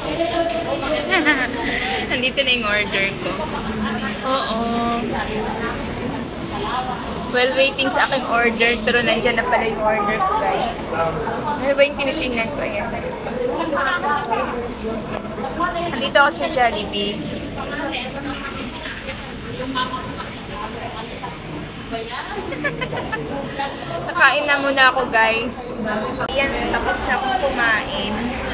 Nandito na yung order ko. Oo. Well, waiting sa aking order, pero nandyan na pala yung order ko, guys. Ano ba yung tinitingnan ko? Ayan. Nandito ako sa Jollibee. Nakain na muna ako, guys. Ayan, tapos na akong kumain.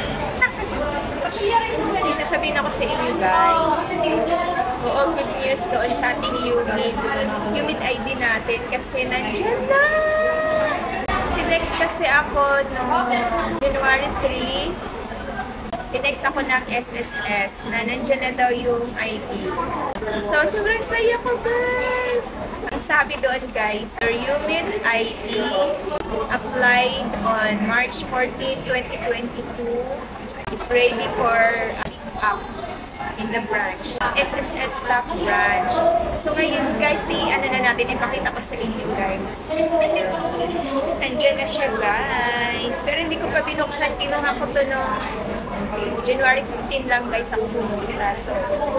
May sasabihin ako sa inyo, guys. Oo, good news doon sa ating UMID ID natin kasi nandiyan na. Tinext kasi ako noong January 3. Tinext ako ng SSS na nandiyan na daw yung ID. So, sobrang saya ko, guys! Ang sabi doon, guys, your UMID ID applied on March 14, 2022 is ready for up in the branch. SSS Lock branch. So, ngayon, guys, ano na natin, ipakita ko sa inyo, guys. Nandiyan na siya, guys. Pero hindi ko pa binuksan. Kinuha ko to noong January 15 lang, guys, ako pumunta. So,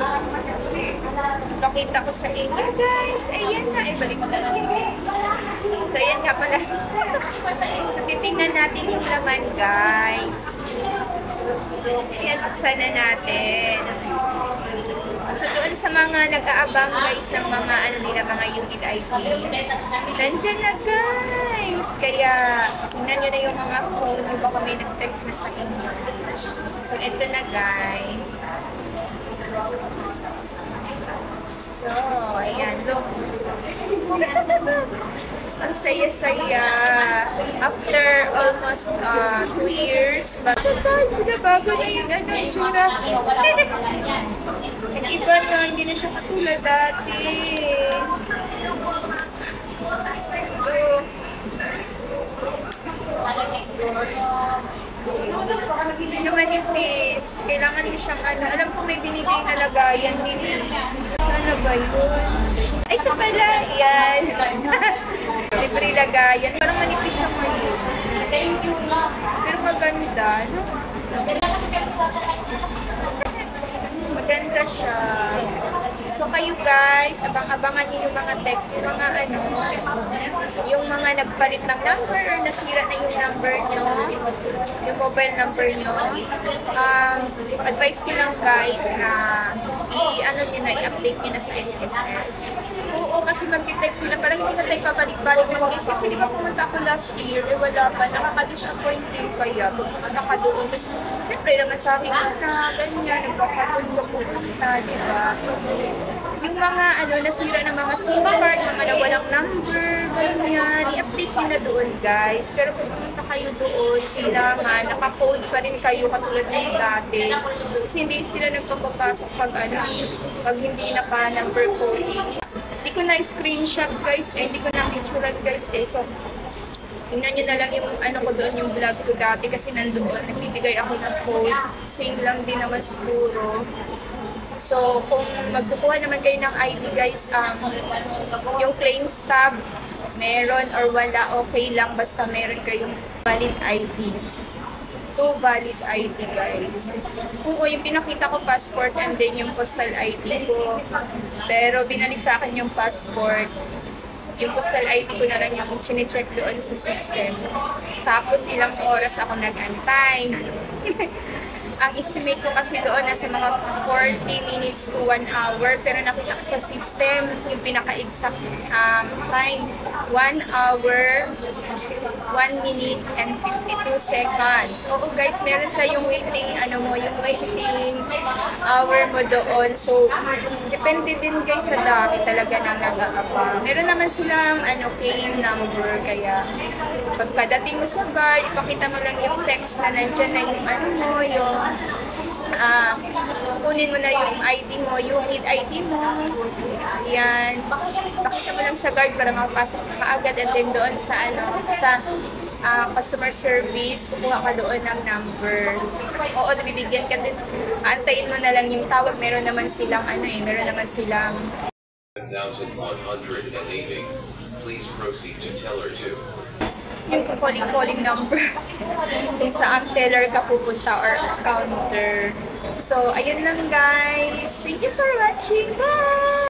pakita ko sa inyo, guys. Ayan na. Balik ko na lang. So, ayan nga pala. So, titingnan natin yung laman, guys. Ayan, buksan na natin. So, doon sa mga nag-aabang, guys, ng mga, mga UMID ID. Nandiyan na, guys. Kaya, tingnan nyo na yung mga phone. Baka may nag-text na sa inyo. So, ito na, guys. So, ayan, look. Ang saya-saya. After almost 2 years, bago na yung itsura. Iba na, hindi na siya katulad dati. Hindi naman yung face. Kailangan mo siyang alam ko may binibigay na lagayan din. Sana ba yun? Ay, ito pala. Yan. Libre lagayan. Parang manipis siya ngayon. Pero maganda, no? Maganda siya. So kayo, guys, abang-abangan niyo yung mga text, yung mga yung mga nagpalit ng number or nasira na yung number nyo, yung mobile number nyo. Advice ko lang, guys, na i-update nyo na sa SSS. Oo, kasi mag-text sila, parang hindi na tayo papalik-balik ng guys. Kasi di ba pumunta ako last year, wala pa, nakaka-disappoint din kaya. Pumunta ka doon, kasi siyempre naman sabi ko na ganyan, nagpapatuloy ko pumunta, di ba? So, yung mga nasira ng mga SIM card, mga nawalang number, ganyan, i-update nyo na doon, guys. Pero kung pumunta kayo doon, kailangan, naka-code pa rin kayo katulad ng dati. Kasi hindi sila nagpapapasok pag hindi na pa number coding. Hindi ko na screenshot, guys, hindi ko na picturean, guys, So, tingnan nyo na lang yung ko doon, yung vlog ko dati kasi nandoon, nagbibigay ako ng code. Same lang din naman siguro. So, kung magkukuha naman kayo ng ID, guys, yung claims tab, meron or wala, okay lang, basta meron kayong valid ID. So, valid ID, guys. Oo, yung pinakita ko passport and then yung postal ID ko. Pero binalik sa akin yung passport. Yung postal ID ko na lang yung chine-check doon sa system. Tapos ilang oras ako nag-antay. Ang estimate ko kasi doon nasa mga 40 minutes to 1 hour. Pero nakita ko sa system, yung pinaka-exact time, 1 hour, 1 minute, and 52 seconds. Oo, guys, meron sa yung waiting, yung waiting hour mo doon. So, depende din, guys, sa dami talaga ng nag-aabang. Meron naman silang, claim number, kaya pagkadating mo sa bar, ipakita mo lang yung text na nandyan na yung kunin mo na yung ID mo, yung ID mo. Yan. Pakita mo lang sa guard para makapasok ka kaagad and then doon sa customer service, kukuha ka doon ng number. Oo, nabibigyan ka din. Antayin mo na lang yung tawag. Meron naman silang meron naman silang 1,180. Please proceed to teller 2. Yung calling number. Kung saan teller ka pupunta or counter. So, ayun lang guys. Thank you for watching. Bye!